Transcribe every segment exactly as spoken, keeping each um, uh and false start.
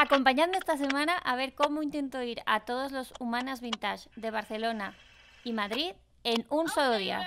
Acompañadme esta semana a ver cómo intento ir a todos los Humanas Vintage de Barcelona y Madrid en un solo día.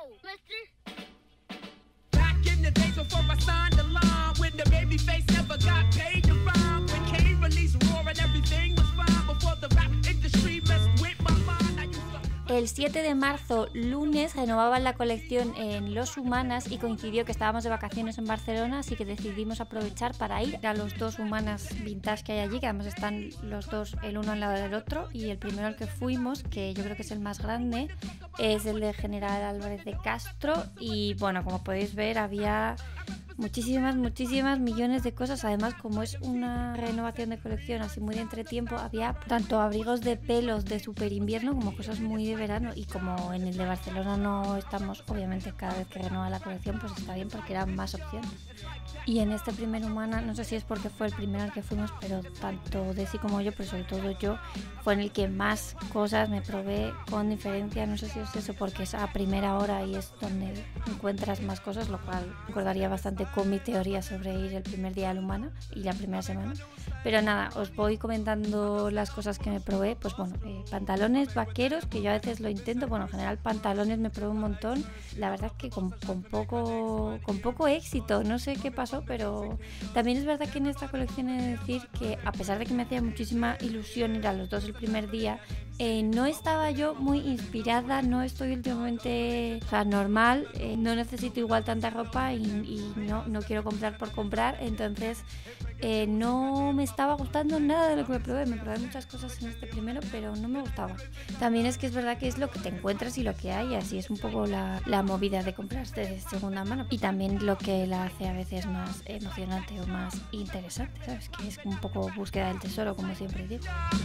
El siete de marzo, lunes, renovaban la colección en Los Humanas y coincidió que estábamos de vacaciones en Barcelona, así que decidimos aprovechar para ir a los dos Humanas Vintage que hay allí, que además están los dos el uno al lado del otro, y el primero al que fuimos, que yo creo que es el más grande, es el de General Álvarez de Castro, y bueno, como podéis ver, había muchísimas, muchísimas millones de cosas. Además, como es una renovación de colección así muy de entretiempo, había tanto abrigos de pelos de super invierno como cosas muy de verano, y como en el de Barcelona no estamos, obviamente cada vez que renueva la colección pues está bien porque eran más opciones. Y en este primer Humana, no sé si es porque fue el primero al que fuimos, pero tanto Desi como yo, pero sobre todo yo, fue en el que más cosas me probé con diferencia. No sé si es eso porque es a primera hora y es donde encuentras más cosas, lo cual recordaría bastante con mi teoría sobre ir el primer día al Humana y la primera semana. Pero nada, os voy comentando las cosas que me probé. Pues bueno, eh, pantalones vaqueros, que yo a veces lo intento. Bueno, en general pantalones me probé un montón. La verdad es que con, con, poco, con poco éxito, no sé qué pasó, pero también es verdad que en esta colección he de decir que a pesar de que me hacía muchísima ilusión ir a los dos el primer día, eh, no estaba yo muy inspirada, no estoy últimamente, o sea, normal, eh, no necesito igual tanta ropa y, y no, no quiero comprar por comprar, entonces eh, no me estaba gustando nada de lo que me probé. Me probé muchas cosas en este primero, pero no me gustaba. También es que es verdad que es lo que te encuentras y lo que hay, así es un poco la, la movida de comprarte de segunda mano, y también lo que la hace a veces más emocionante o más interesante, ¿sabes? Que es un poco búsqueda del tesoro, como siempre digo.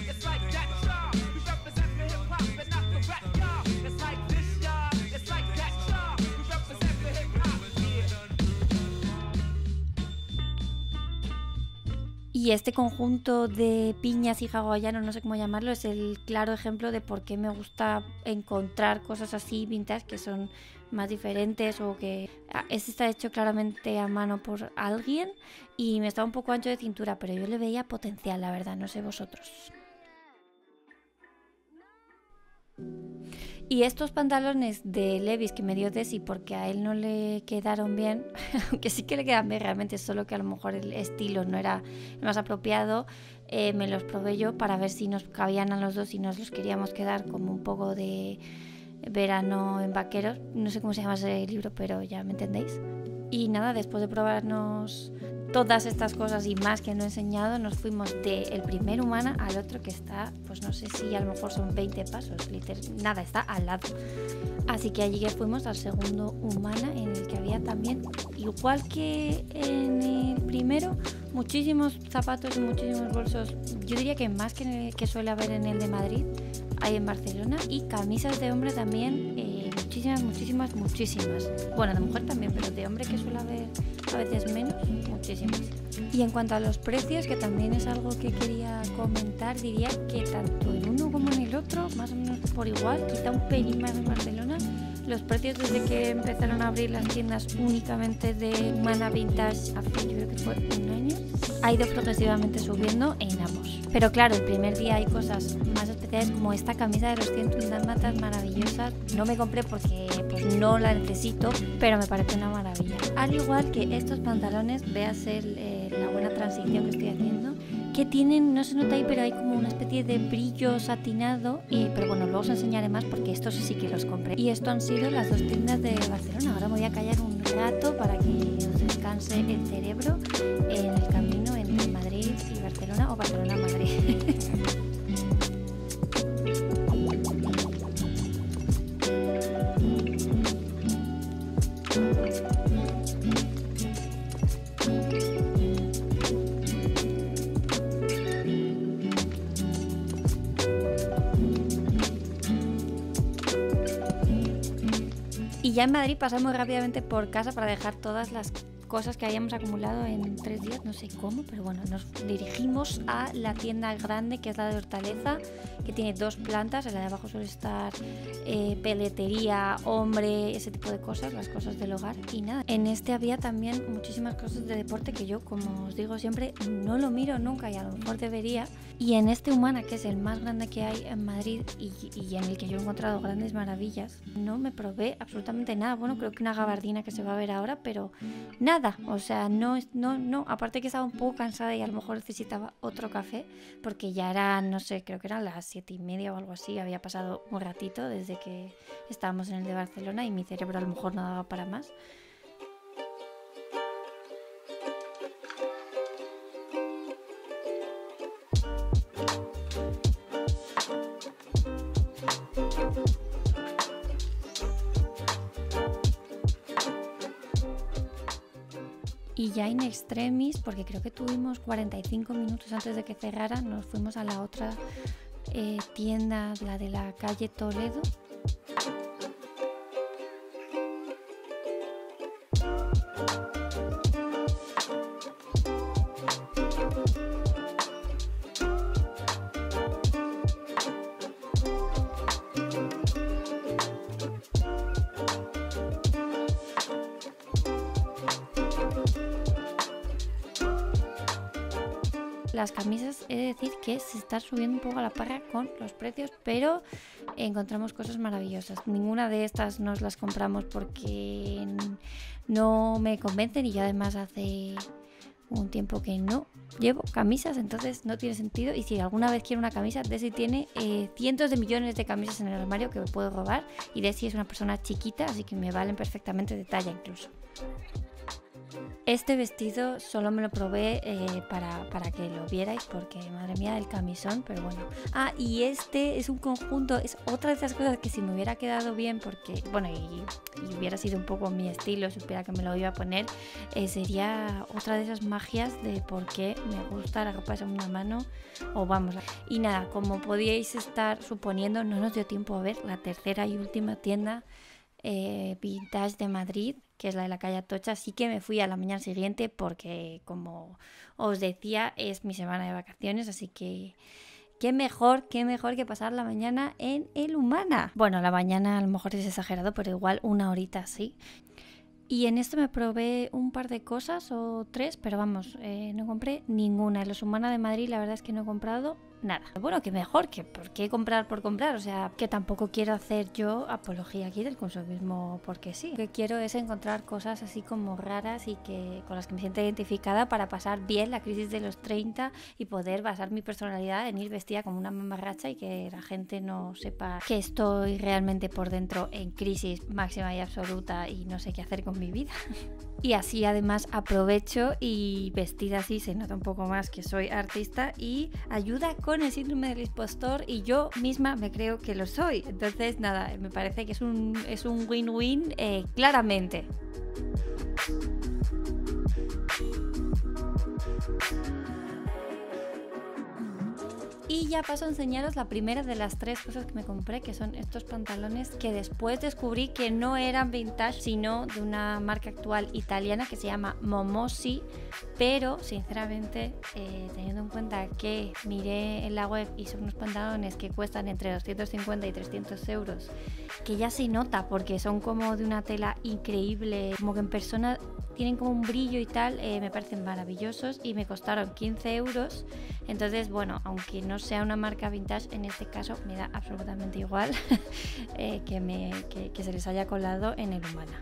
Y este conjunto de piñas y hawaiano, no sé cómo llamarlo, es el claro ejemplo de por qué me gusta encontrar cosas así vintage que son más diferentes, o que este está hecho claramente a mano por alguien y me está un poco ancho de cintura, pero yo le veía potencial, la verdad, no sé vosotros. Y estos pantalones de Levi's que me dio Desi porque a él no le quedaron bien, aunque sí que le quedan bien realmente, solo que a lo mejor el estilo no era el más apropiado, eh, me los probé yo para ver si nos cabían a los dos y nos los queríamos quedar como un poco de verano en vaqueros. No sé cómo se llama ese libro, pero ya me entendéis. Y nada, después de probarnos todas estas cosas y más que no he enseñado, nos fuimos del primer Humana al otro, que está, pues no sé si a lo mejor son veinte pasos, literal, nada, está al lado. Así que allí que fuimos al segundo Humana, en el que había también, igual que en el primero, muchísimos zapatos y muchísimos bolsos. Yo diría que más que, en el que suele haber en el de Madrid, hay en Barcelona, y camisas de hombre también, eh, muchísimas, muchísimas, muchísimas. Bueno, de mujer también, pero de hombre que suele haber a veces menos, muchísimas. Y en cuanto a los precios, que también es algo que quería comentar, diría que tanto en uno como en el otro, más o menos por igual, quizá un pelín más en Barcelona. Los precios desde que empezaron a abrir las tiendas únicamente de Humana Vintage hace, yo creo que fue un año, ha ido progresivamente subiendo en ambos. Pero claro, el primer día hay cosas más especiales como esta camisa de los ciento un dálmatas maravillosa. No me compré porque pues no la necesito, pero me parece una maravilla. Al igual que estos pantalones, veas el, eh, la buena transición que estoy haciendo, que tienen, no se nota ahí, pero hay como una especie de brillo satinado, y, pero bueno, luego os enseñaré más porque estos sí que los compré. Y esto han sido las dos tiendas de Barcelona. Ahora me voy a callar un rato para que os descanse el cerebro en el camino entre Madrid y Barcelona, o Barcelona-Madrid. Y ya en Madrid pasamos rápidamente por casa para dejar todas las cosas que habíamos acumulado en tres días, no sé cómo, pero bueno, nos dirigimos a la tienda grande, que es la de Hortaleza, que tiene dos plantas. En la de abajo suele estar eh, peletería, hombre, ese tipo de cosas, las cosas del hogar. Y nada, en este había también muchísimas cosas de deporte que yo, como os digo siempre, no lo miro nunca y a lo mejor debería. Y en este Humana, que es el más grande que hay en Madrid y, y en el que yo he encontrado grandes maravillas, no me probé absolutamente nada. Bueno, creo que una gabardina que se va a ver ahora, pero nada, o sea, no, no, no, aparte que estaba un poco cansada y a lo mejor necesitaba otro café, porque ya eran, no sé, creo que eran las siete y media o algo así, había pasado un ratito desde que estábamos en el de Barcelona y mi cerebro a lo mejor no daba para más. Y ya in extremis, porque creo que tuvimos cuarenta y cinco minutos antes de que cerrara, nos fuimos a la otra eh, tienda, la de la calle Toledo. Las camisas, he de decir que se está subiendo un poco a la parra con los precios, pero encontramos cosas maravillosas. Ninguna de estas nos las compramos porque no me convencen y yo además hace un tiempo que no llevo camisas, entonces no tiene sentido. Y si alguna vez quiero una camisa, Desi tiene eh, cientos de millones de camisas en el armario que me puedo robar, y Desi es una persona chiquita, así que me valen perfectamente de talla incluso. Este vestido solo me lo probé eh, para, para que lo vierais, porque madre mía el camisón, pero bueno. Ah, y este es un conjunto, es otra de esas cosas que si me hubiera quedado bien, porque, bueno, y, y hubiera sido un poco mi estilo, supiera que me lo iba a poner, eh, sería otra de esas magias de por qué me gusta la ropa de segunda mano, o vamos. Y nada, como podíais estar suponiendo, no nos dio tiempo a ver la tercera y última tienda eh, vintage de Madrid, que es la de la calle Atocha. Así que me fui a la mañana siguiente porque, como os decía, es mi semana de vacaciones, así que qué mejor, qué mejor que pasar la mañana en el Humana. Bueno, la mañana a lo mejor es exagerado, pero igual una horita sí. Y en esto me probé un par de cosas o tres, pero vamos, eh, no compré ninguna. En los Humana de Madrid la verdad es que no he comprado nada. Bueno, que mejor, que por qué comprar por comprar, o sea, que tampoco quiero hacer yo apología aquí del consumismo porque sí. Lo que quiero es encontrar cosas así como raras y que con las que me sienta identificada para pasar bien la crisis de los treinta y poder basar mi personalidad en ir vestida como una mamarracha y que la gente no sepa que estoy realmente por dentro en crisis máxima y absoluta y no sé qué hacer con mi vida. Y así además aprovecho y vestida así se nota un poco más que soy artista y ayuda con el síndrome del impostor, y yo misma me creo que lo soy. Entonces nada, me parece que es un, es un win-win eh, claramente. Y ya paso a enseñaros la primera de las tres cosas que me compré, que son estos pantalones que después descubrí que no eran vintage, sino de una marca actual italiana que se llama Momosi, pero sinceramente, eh, teniendo en cuenta que miré en la web y son unos pantalones que cuestan entre doscientos cincuenta y trescientos euros, que ya se nota porque son como de una tela increíble, como que en persona tienen como un brillo y tal, eh, me parecen maravillosos y me costaron quince euros. Entonces, bueno, aunque no sea una marca vintage, en este caso me da absolutamente igual eh, que, me, que, que se les haya colado en el Humana.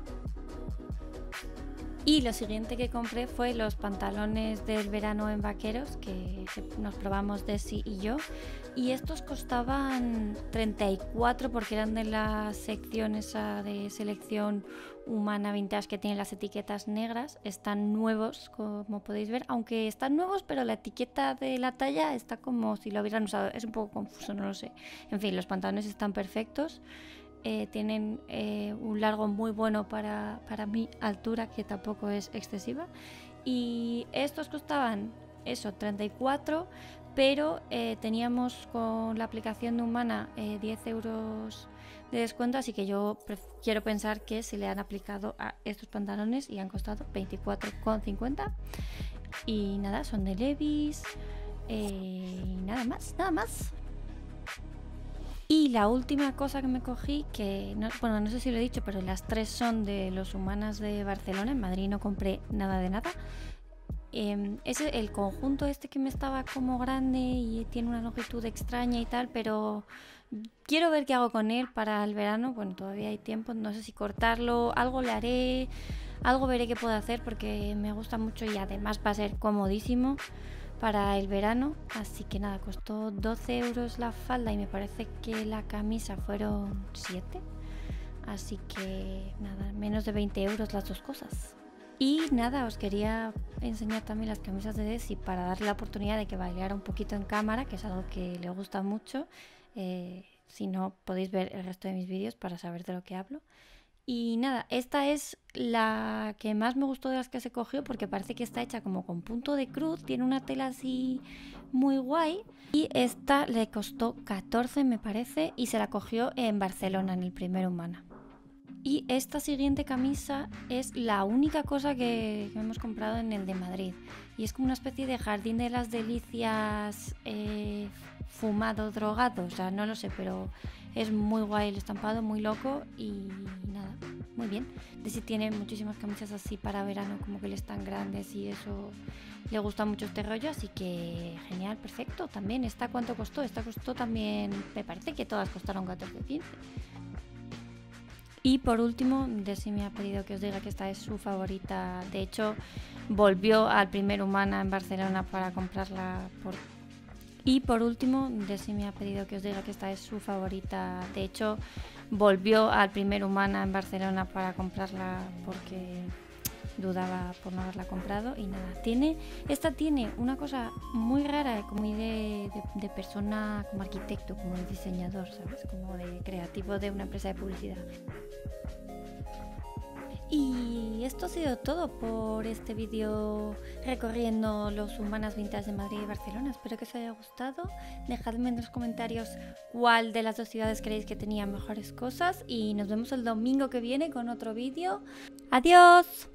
Y lo siguiente que compré fue los pantalones del verano en vaqueros, que nos probamos Desi y yo, y estos costaban treinta y cuatro porque eran de la sección esa de selección Humana vintage que tiene las etiquetas negras. Están nuevos, como podéis ver, aunque están nuevos, pero la etiqueta de la talla está como si lo hubieran usado. Es un poco confuso, no lo sé. En fin, los pantalones están perfectos. Eh, tienen eh, un largo muy bueno para, para mi altura, que tampoco es excesiva, y estos costaban eso, treinta y cuatro, pero eh, teníamos con la aplicación de Humana eh, diez euros de descuento, así que yo quiero pensar que se le han aplicado a estos pantalones y han costado veinticuatro con cincuenta. Y nada, son de Levi's, eh, y nada más, nada más. Y la última cosa que me cogí, que no, bueno, no sé si lo he dicho, pero las tres son de los Humanas de Barcelona. En Madrid no compré nada de nada. Eh, es el conjunto este que me estaba como grande y tiene una longitud extraña y tal, pero quiero ver qué hago con él para el verano. Bueno, todavía hay tiempo, no sé si cortarlo, algo le haré, algo veré qué puedo hacer porque me gusta mucho y además va a ser comodísimo para el verano. Así que nada, costó doce euros la falda y me parece que la camisa fueron siete, así que nada, menos de veinte euros las dos cosas. Y nada, os quería enseñar también las camisas de Desi para darle la oportunidad de que bailara un poquito en cámara, que es algo que le gusta mucho. Eh, si no, podéis ver el resto de mis vídeos para saber de lo que hablo. Y nada, esta es la que más me gustó de las que se cogió porque parece que está hecha como con punto de cruz, tiene una tela así muy guay. Y esta le costó catorce, me parece, y se la cogió en Barcelona, en el primer Humana. Y esta siguiente camisa es la única cosa que, que hemos comprado en el de Madrid. Y es como una especie de jardín de las delicias eh, fumado, drogado. O sea, no lo sé, pero es muy guay el estampado, muy loco y nada, muy bien. Desi tiene muchísimas camisas así para verano, como que le están grandes y eso, le gusta mucho este rollo. Así que genial, perfecto. También, ¿esta cuánto costó? Esta costó también, me parece que todas costaron catorce o quince. Y por último, Desi me ha pedido que os diga que esta es su favorita. De hecho, volvió al primer Humana en Barcelona para comprarla. Por... Y por último, Desi me ha pedido que os diga que esta es su favorita. De hecho, volvió al primer Humana en Barcelona para comprarla porque dudaba por no haberla comprado. Y nada, tiene, esta tiene una cosa muy rara, como de, de, de persona, como arquitecto, como de diseñador, ¿sabes? Como de creativo de una empresa de publicidad. Y esto ha sido todo por este vídeo recorriendo los Humanas Vintage de Madrid y Barcelona. Espero que os haya gustado. Dejadme en los comentarios cuál de las dos ciudades creéis que tenía mejores cosas. Y nos vemos el domingo que viene con otro vídeo. ¡Adiós!